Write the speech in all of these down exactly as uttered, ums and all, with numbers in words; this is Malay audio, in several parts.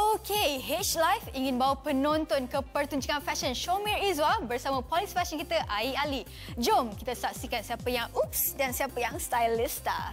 Okey, H-Live ingin bawa penonton ke pertunjukan fashion Syomir Izwa bersama polis fashion kita Ai Ali. Jom kita saksikan siapa yang ups dan siapa yang stylista.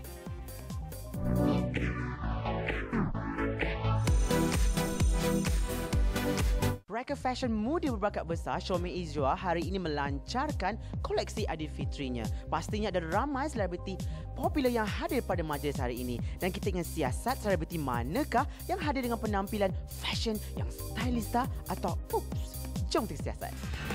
Mereka fashion muda berbakat besar Syomir Izwa hari ini melancarkan koleksi Aidilfitrinya. Pastinya ada ramai selebriti popular yang hadir pada majlis hari ini. Dan kita ingin siasat selebriti manakah yang hadir dengan penampilan fashion yang stylista atau oops. Jom kita siasat.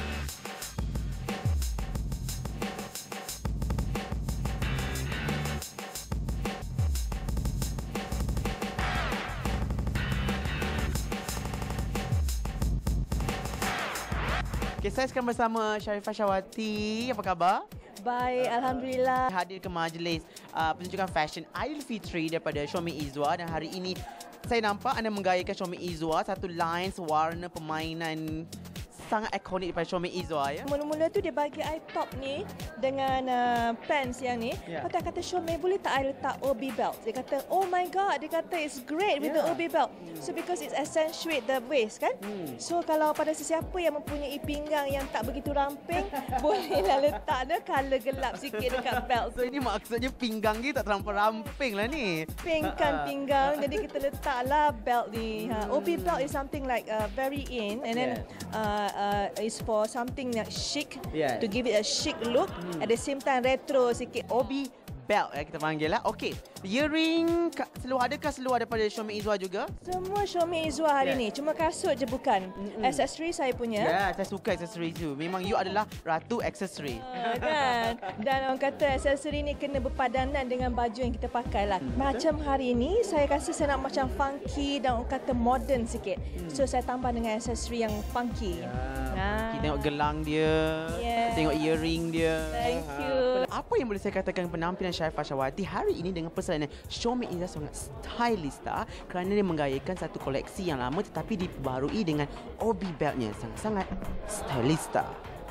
Okay, saya sekarang bersama Sharifah Syawati. Apa khabar? Baik, Alhamdulillah. Hadir ke majlis uh, penunjukan fashion Aidilfitri daripada Syomir Izwa, dan hari ini saya nampak anda menggayakan Syomir Izwa, satu lines warna permainan sangat ikonik daripada Syomir Izwa, ya. Mula-mula tu dia bagi I top ni dengan uh, pants yang ni. Yeah. Lepas tu I kata, Syomir, boleh tak I letak O B belt? Dia kata, oh my god, dia kata it's great with Yeah. the O B belt. So because it accentuate the waist kan. Hmm. So kalau pada sesiapa yang mempunyai pinggang yang tak begitu ramping, bolehlah letak dia colour gelap sikit dekat belt. So ini maksudnya pinggang dia tak terlampau ramping lah ni. Pink kan pinggang, jadi kita letaklah belt ni. Ha, O B belt is something like uh, very in, and then Yeah. uh, uh, is for something that chic, Yeah. to give it a chic look. At the same time retro sikit. O B belt, ya, kita panggil lah. Okey, earring ka- seluar adakah seluar daripada Syomir Izwa juga? Semua Syomir Izwa hari Yeah. ni, cuma kasut je bukan. Aksesori saya punya. Ya, yeah, saya suka aksesori tu. Memang you adalah ratu aksesori. Uh, kan? Dan orang kata aksesori ni kena berpadanan dengan baju yang kita pakai lah. Macam hari ni saya rasa saya nak macam funky dan orang kata modern sikit. So saya tambah dengan aksesori yang funky. Nah. Kita tengok gelang dia, Yeah. tengok earring dia. Thank you. Apa yang boleh saya katakan penampilan Sharifah Syawati hari ini dengan persalinan Syomir Izwa sangat stylista kerana dia menggayakan satu koleksi yang lama tetapi diperbarui dengan O B beltnya, sangat-sangat stylista.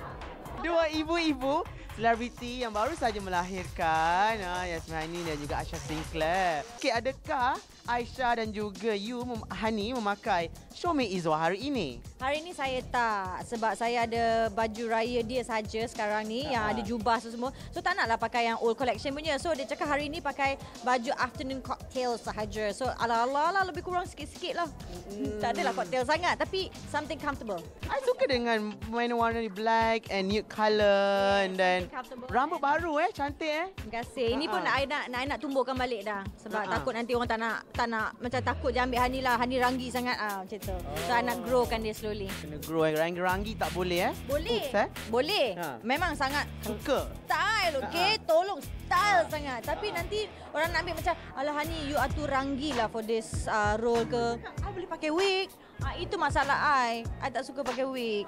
Dua ibu-ibu selebriti yang baru saja melahirkan, ha, Yasmani dan juga Aisyah Sinclair. Okey, adakah Aisyah dan juga you, Hani, memakai Syomir Izwa hari ini? Hari ni saya tak, sebab saya ada baju raya dia saja sekarang ni, yang ada jubah tu semua. So tak naklah pakai yang old collection punya. So dia cakap hari ni pakai baju afternoon cocktail sahaja. So ala-ala lah, lebih kurang sikit-sikit lah. Hmm. Tak adalah cocktail sangat, tapi something comfortable. I suka dengan main warna ni, black and nude colour, and then comfortable. rambut baru eh, cantik eh. Terima kasih. Ini pun nak, nak, nak, nak tumbuhkan balik dah. Sebab Ha-ha. takut nanti orang tak nak, tak nak, macam takut je ambil Hani lah. Hani ranggi sangat ah, macam tu. So I nak growkan dia slowly. Kena grow eh, ranggi-ranggi tak boleh eh. Boleh. Oops, eh. Boleh. Ha. Memang sangat Suka. style, okey? Tolong style sangat. Tapi nanti orang nak ambil macam, alah Hani, you are too ranggi lah for this uh, role ke. I boleh pakai wig. Ah, itu masalah I. I tak suka pakai wig.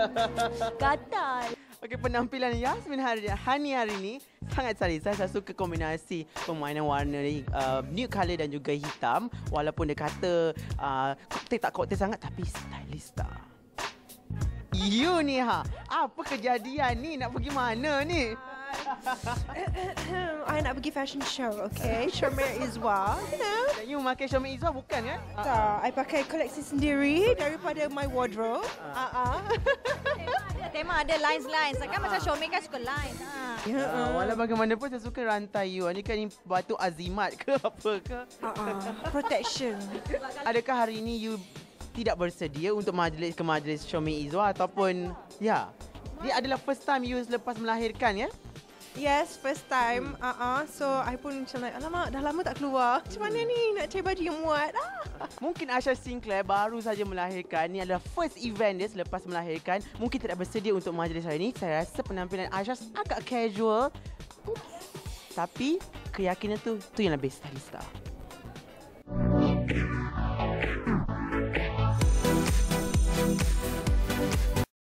Gatal. Okey, penampilan Yasmin hari Hani hari ni sangat stylista. Saya suka kombinasi permainan warna ni, uh, nude colour dan juga hitam. Walaupun dia kata uh, koktel tak koktel sangat, tapi stylista. You ni ha, apa kejadian ni? Nak pergi mana ni? I nak pergi fashion show, okay? Syomir Izwa, you know. You memakai Syomir Izwa bukan kan? Tak, I pakai koleksi sendiri daripada my wardrobe. Ah ah. Tema ada lines-lines. Kan macam Syomir kan suka lines. Ha. Uh, walau bagaimanapun saya suka rantai you. Ini kan ni batu azimat ke apa ke? Ah ah. Protection. Adakah hari ini you tidak bersedia untuk majlis ke majlis Syomir Izwa ataupun ya? Dia adalah first time you selepas melahirkan ya? Yes, first time. Ah ah. So I pun macam like, alamak, dah lama tak keluar. Macam mana ni nak cari baju yang muat? Ah. Mungkin Aisyah Sinclair baru saja melahirkan. Ini adalah first event dia selepas melahirkan. Mungkin tidak bersedia untuk majlis hari ini. Saya rasa penampilan Aisyah agak casual. Tapi keyakinan tu tu yang lebih stylista.